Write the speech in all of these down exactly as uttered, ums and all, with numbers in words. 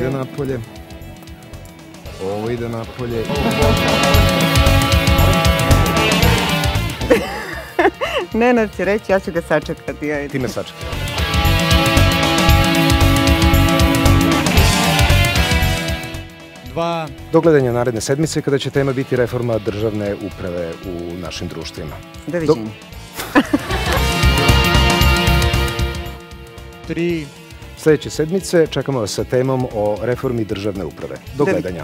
ide napolje. Ovo ide napolje. Nenad će reći, ja ću ga sačekati. Ajde. Ti me sačekaj. Dva. Do gledanja naredne sedmice kada će tema biti reforma državne uprave u našim društvima. Doviđenja. Tri. Sljedeće sedmice čekamo vas sa temom o reformi državne uprave. Do gledanja.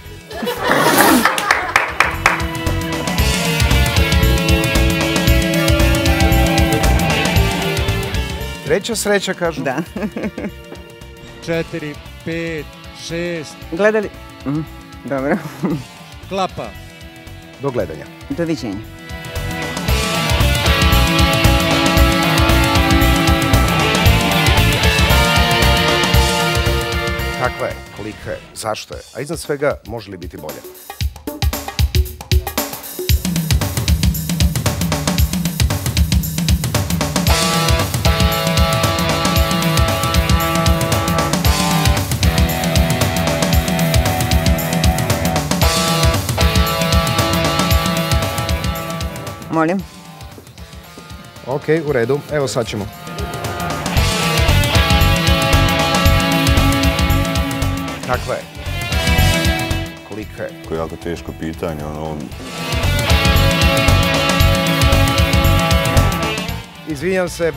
Treća sreća, kažu. Da. Četiri, pet, šest. Gledali... Dobro. Klapa. Do gledanja. Doviđenja. Kakva je, kolika je, zašto je, a iznad svega može li biti bolje? Molim. Ok, u redu, evo sad ćemo. Kakva je? Kolika je? To je jako teško pitanje, ono... Izvinjam se.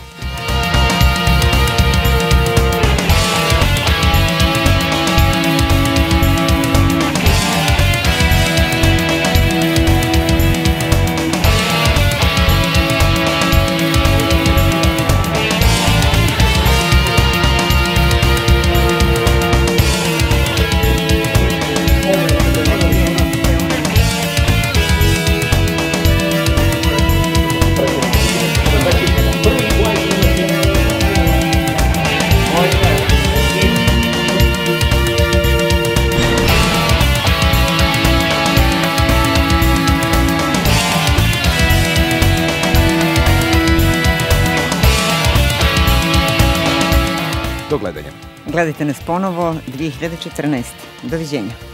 Do gledanja. Gledajte nas ponovo dvije hiljade četrnaeste. Doviđenja.